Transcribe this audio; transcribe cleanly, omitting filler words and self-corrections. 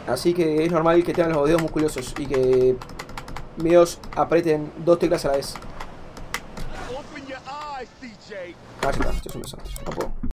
Así que es normal que tengan los dedos musculosos y que míos aprieten 2 teclas a la vez. Ah, ya está, esto es un desastre. No puedo.